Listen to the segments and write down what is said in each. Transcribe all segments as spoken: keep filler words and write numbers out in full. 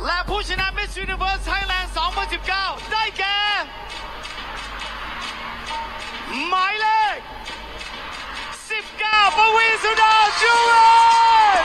และผู้ชนะ Miss Universe Thailand สองพันสิบเก้า ได้แก่หมายเลขสิบเก้า ปวีสุดาจุเรน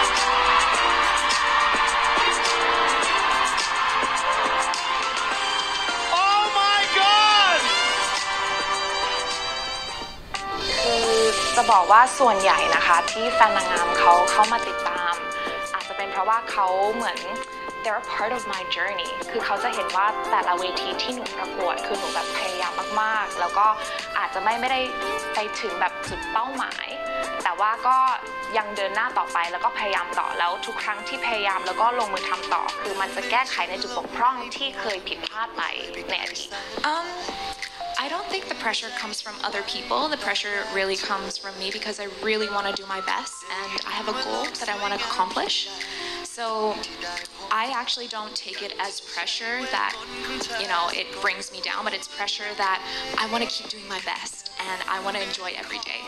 จะบอกว่าส่วนใหญ่นะคะที่แฟนนางงามเขาเข้ามาติดตามอาจจะเป็นเพราะว่าเขาเหมือน they're a part of my journey คือเขาจะเห็นว่าแต่ละเวทีที่หนูประกวดคือหนูแบบพยายามมากๆแล้วก็อาจจะไม่ไม่ได้ไปถึงแบบจุดเป้าหมายแต่ว่าก็ยังเดินหน้าต่อไปแล้วก็พยายามต่อแล้วทุกครั้งที่พยายามแล้วก็ลงมือทำต่อคือมันจะแก้ไขในจุดบกพร่องที่เคยผิดพลาดไปในอดีต I don't think the pressure comes from other people. The pressure really comes from me because I really want to do my best and I have a goal that I want to accomplish. So I actually don't take it as pressure that, you know, it brings me down, but it's pressure that I want to keep doing my best and I want to enjoy every day.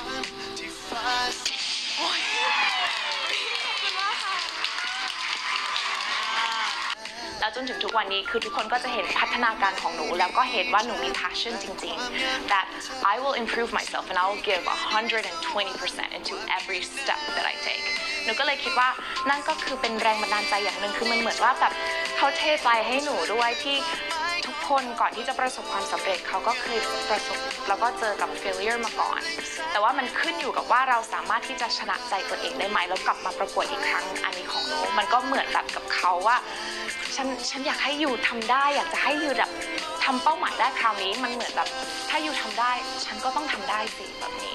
แล้วจนถึงทุกวันนี้คือทุกคนก็จะเห็นพัฒนาการของหนูแล้วก็เห็นว่าหนูมี passion จริงๆ that I will improve myself and I will give one hundred twenty percent into every step that I take หนูก็เลยคิดว่านั่นก็คือเป็นแรงบันดาลใจอย่างหนึ่งคือมันเหมือนว่าแบบเขาเทใจให้หนูด้วยที่ทุกคนก่อนที่จะประสบความสำเร็จเขาก็เคยประสบแล้วก็เจอกับ failure มาก่อนแต่ว่ามันขึ้นอยู่กับว่าเราสามารถที่จะชนะใจตัวเองได้ไหมแล้วกลับมาประกวดอีกครั้งอันนี้ของหนูมันก็เหมือนแบบกับเขาว่าฉันฉันอยากให้อยู่ทำได้อยากจะให้อยู่แบบทำเป้าหมายได้คราวนี้มันเหมือนแบบถ้าอยู่ทำได้ฉันก็ต้องทำได้สิแบบนี้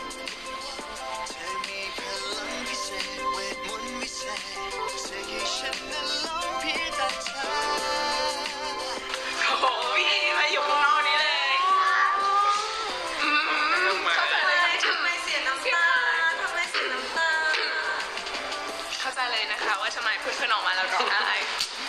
เข้าใจเลยนะคะว่าทำไมเพื่อนๆออกมาแล้วร้องไห้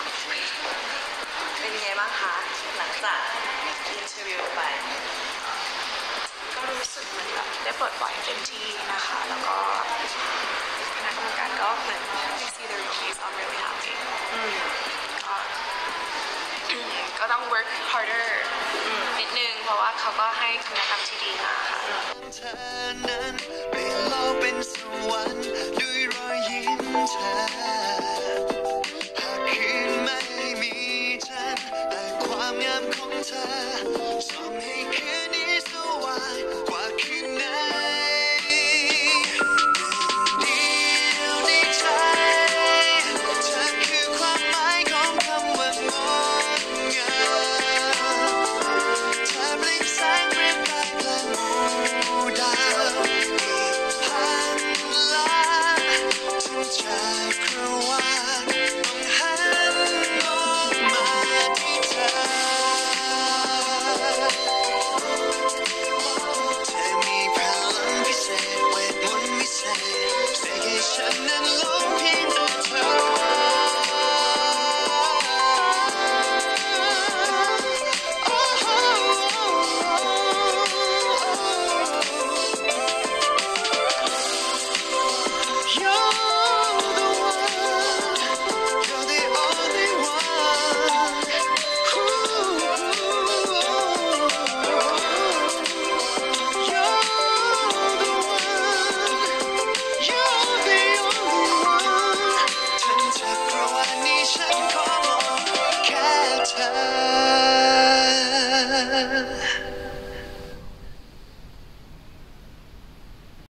เป็นยังไงบ้างคะหลังจากอินเทอร์วิวไปก็รู้สึกเหมือนแบบได้ปลดปล่อยเต็มที่นะคะแล้วก็คณะกรรมการก็เหมือน they see the rookies I'm really happy ก็ก็ต้อง work harder นิดนึงเพราะว่าเขาก็ให้คำแนะนำที่ดีมาค่ะเป็นสวรรค์ด้วยรอยยิ้มเธอหากคืนไม่มีจันทร์แต่ความงามของเธอส่องให้คืนนี้สว่างกว่าคืนไหนเดียวในใจเธอคือความหมายของคำว่างดงามเธอเปล่งแสงเปรียบกับพลังหมู่ดาวจากครวาลต้องหันมองมาที่เธอเธอมีพลังพิเศษเวทมนต์วิเศษเสกให้ฉันนั้นหลงเพียงแต่เธอฉันขอมองแค่เธอ